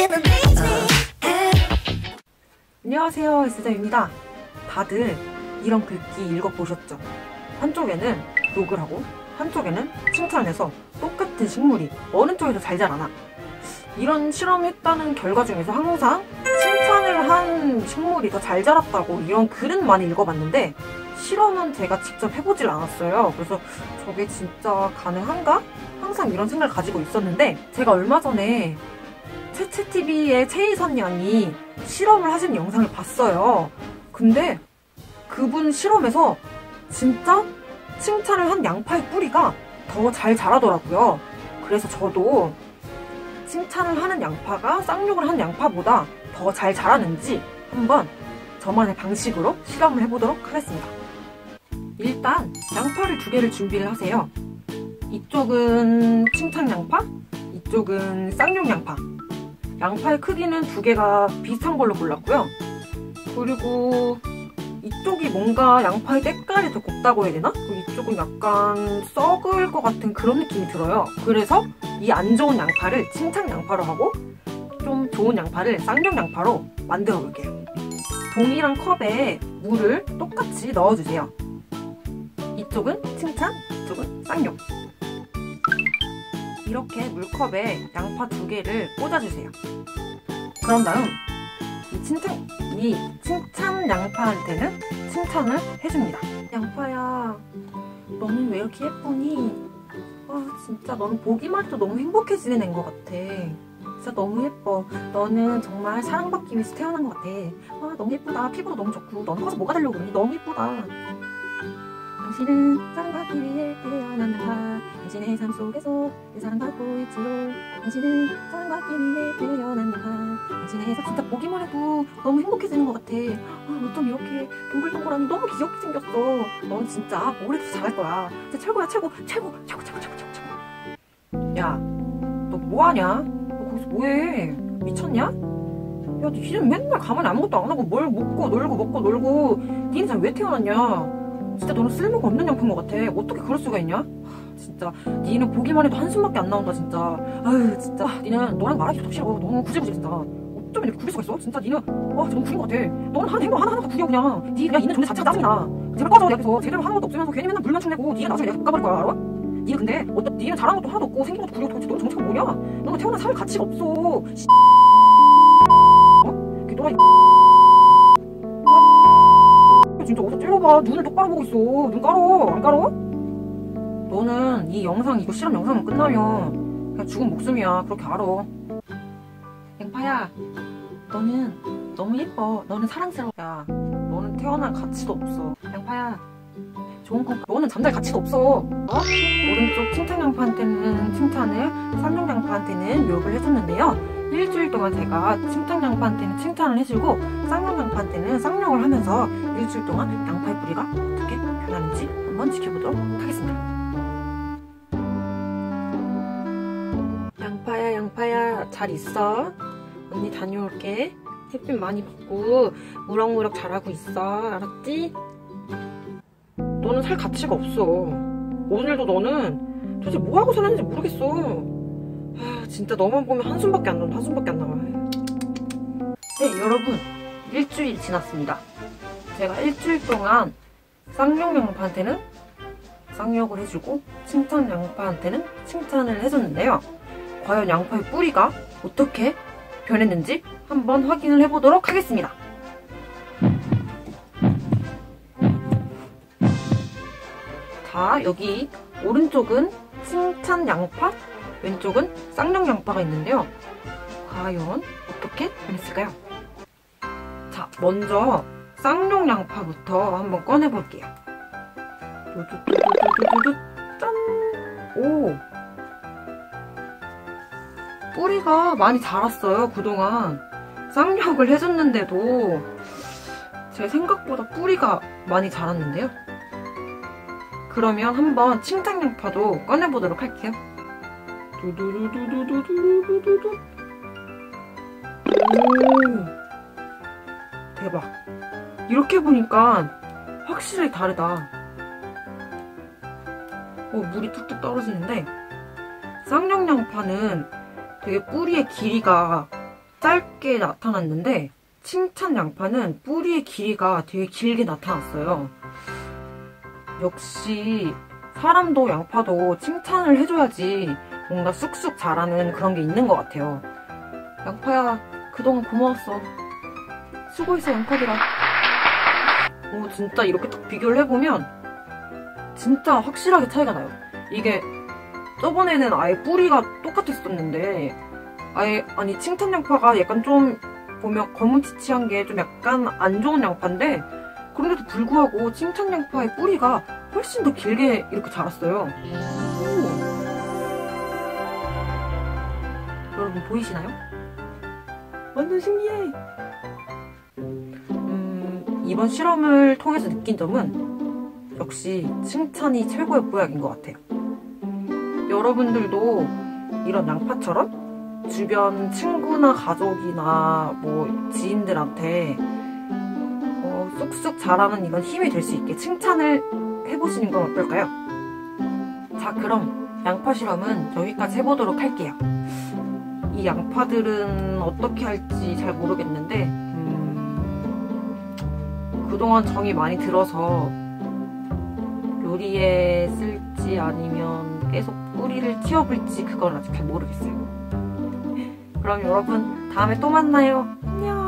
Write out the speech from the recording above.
안녕하세요, S자입니다. 다들 이런 글귀 읽어보셨죠? 한쪽에는 욕을 하고 한쪽에는 칭찬해서 똑같은 식물이 어느 쪽이 더 잘 자라나, 이런 실험했다는 결과 중에서 항상 칭찬을 한 식물이 더 잘 자랐다고 이런 글은 많이 읽어봤는데, 실험은 제가 직접 해보질 않았어요. 그래서 저게 진짜 가능한가? 항상 이런 생각을 가지고 있었는데, 제가 얼마 전에 채채TV의 최희선 양이 실험을 하신 영상을 봤어요. 근데 그분 실험에서 진짜 칭찬을 한 양파의 뿌리가 더 잘 자라더라고요. 그래서 저도 칭찬을 하는 양파가 쌍욕을 하는 양파보다 더 잘 자라는지 한번 저만의 방식으로 실험을 해보도록 하겠습니다. 일단 양파를 2개를 준비를 하세요. 이쪽은 칭찬 양파, 이쪽은 쌍욕 양파. 양파의 크기는 2개가 비슷한 걸로 골랐고요. 그리고 이쪽이 뭔가 양파의 때깔이 더 곱다고 해야 되나? 그리고 이쪽은 약간 썩을 것 같은 그런 느낌이 들어요. 그래서 이 안 좋은 양파를 칭찬 양파로 하고 좀 좋은 양파를 쌍욕 양파로 만들어 볼게요. 동일한 컵에 물을 똑같이 넣어주세요. 이쪽은 칭찬, 이쪽은 쌍욕. 이렇게 물컵에 양파 2개를 꽂아주세요. 그런 다음 이 칭찬 양파한테는 칭찬을 해줍니다. 양파야, 너는 왜 이렇게 예쁘니? 진짜 너는 보기만 해도 너무 행복해지는 애인 것 같아. 진짜 너무 예뻐. 너는 정말 사랑받기 위해서 태어난 것 같아. 너무 예쁘다. 피부도 너무 좋고 너는 커서 뭐가 되려고 그러니? 너무 예쁘다. 당신은 사랑받기 위해 태어난다. 당신의 삶 속에서 사랑받고 있지요. 당신은 사랑받기 위해 태어난다. 당신의 삶 진짜 보기만 해도 너무 행복해지는 것 같아. 어쩜 이렇게 동글동글하니 너무 귀엽게 생겼어. 넌 진짜 뭘 해도 잘할 거야. 진짜 최고야. 최고. 야, 너 뭐하냐? 너 거기서 뭐해? 미쳤냐? 야, 니는 맨날 가만히 아무것도 안 하고 뭘 먹고 놀고 니는 참 왜 태어났냐? 진짜 너는 쓸모가 없는 양파인 것 같아. 어떻게 그럴 수가 있냐? 진짜 니는 보기만 해도 한숨밖에 안 나온다 진짜. 아유 진짜 니는 너랑 말하기도 더 싫어. 너무 구질구질 진짜. 어쩌면 이렇게 구릴 수가 있어? 진짜 니는 진짜 너무 구린 것 같아. 너는 하는 행동 하나하나가 구려 그냥. 니 그냥 있는 존재 자체가 짜증나. 제발 꺼져 여기서. 제대로 하는 것도 없으면서 괜히 맨날 물만 충내고 니가 나중에 내가 볶아버릴 거야 알아? 니는 근데 니는 잘하는 것도 하나도 없고 생긴 것도 구리고 도대체 너는 정체가 뭐냐? 너는 태어난 살 가치가 없어. 이게 또라이 진짜 어서 찔러봐. 눈을 똑바로 보고 있어. 눈 깔어. 안 깔어? 너는 이 영상, 이거 실험 영상만 끝나면 그냥 죽은 목숨이야. 그렇게 알아. 양파야, 너는 너무 예뻐. 너는 사랑스러워. 야, 너는 태어날 가치도 없어. 양파야, 좋은 건 너는 잠잘 가치도 없어. 오른쪽 칭찬 양파한테는 칭찬을, 쌍욕 양파한테는 욕을 해줬는데요. 일주일 동안 제가 칭찬 양파한테는 칭찬을 해주고 쌍욕 양파한테는 쌍욕을 하면서 일주일 동안 양파의 뿌리가 어떻게 변하는지 한번 지켜보도록 하겠습니다. 양파야 잘 있어? 언니 다녀올게. 햇빛 많이 받고 무럭무럭 자라고 있어. 알았지? 너는 살 가치가 없어. 오늘도 너는 도대체 뭐하고 살았는지 모르겠어. 진짜 너만 보면 한숨밖에 안 나와. 네, 여러분, 일주일 지났습니다. 제가 일주일 동안 쌍욕 양파한테는 쌍욕을 해주고 칭찬 양파한테는 칭찬을 해줬는데요. 과연 양파의 뿌리가 어떻게 변했는지 한번 확인을 해보도록 하겠습니다. 자, 여기 오른쪽은 칭찬 양파, 왼쪽은 쌍욕 양파가 있는데요. 과연 어떻게 변했을까요? 자, 먼저 쌍욕 양파부터 한번 꺼내볼게요. 짠! 오! 뿌리가 많이 자랐어요, 그동안. 쌍욕을 해줬는데도 제 생각보다 뿌리가 많이 자랐는데요. 그러면 한번 칭찬 양파도 꺼내보도록 할게요. 두두두두두두두두두. 오, 대박. 이렇게 보니까 확실히 다르다. 물이 툭툭 떨어지는데 쌍욕 양파는 되게 뿌리의 길이가 짧게 나타났는데 칭찬 양파는 뿌리의 길이가 되게 길게 나타났어요. 역시 사람도 양파도 칭찬을 해줘야지 뭔가 쑥쑥 자라는 그런 게 있는 것 같아요. 양파야, 그동안 고마웠어. 수고했어, 양파들아. 오, 진짜 이렇게 딱 비교를 해보면 진짜 확실하게 차이가 나요. 이게 저번에는 아예 뿌리가 똑같았었는데 아니 칭찬 양파가 약간 좀 보면 거무치치한 게 좀 약간 안 좋은 양파인데 그런데도 불구하고 칭찬 양파의 뿌리가 훨씬 더 길게 이렇게 자랐어요. 여러분 보이시나요? 완전 신기해. 이번 실험을 통해서 느낀 점은 역시 칭찬이 최고의 보약인 것 같아요. 여러분들도 이런 양파처럼 주변 친구나 가족이나 뭐 지인들한테 쑥쑥 자라는 이런 힘이 될 수 있게 칭찬을 해보시는 건 어떨까요? 자, 그럼 양파 실험은 여기까지 해보도록 할게요. 이 양파들은 어떻게 할지 잘 모르겠는데 그동안 정이 많이 들어서 요리에 쓸지 아니면 계속 뿌리를 튀어볼지 그건 아직 잘 모르겠어요. 그럼 여러분 다음에 또 만나요. 안녕.